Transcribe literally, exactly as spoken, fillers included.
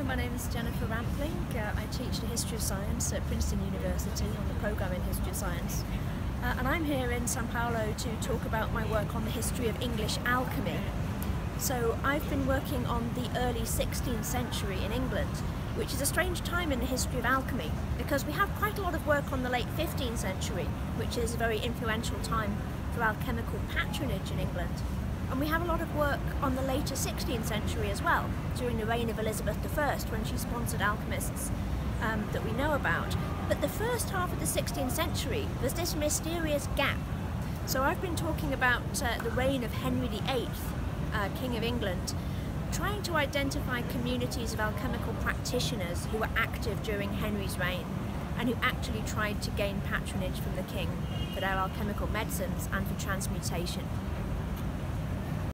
my name is Jennifer Rampling. Uh, I teach the History of Science at Princeton University on the programme in History of Science. Uh, and I'm here in Sao Paulo to talk about my work on the history of English alchemy. So I've been working on the early sixteenth century in England, which is a strange time in the history of alchemy because we have quite a lot of work on the late fifteenth century, which is a very influential time for alchemical patronage in England. And we have a lot of work on the later sixteenth century as well, during the reign of Elizabeth the First, when she sponsored alchemists um, that we know about. But the first half of the sixteenth century, there's this mysterious gap. So I've been talking about uh, the reign of Henry the Eighth, uh, King of England, trying to identify communities of alchemical practitioners who were active during Henry's reign and who actually tried to gain patronage from the king for their alchemical medicines and for transmutation.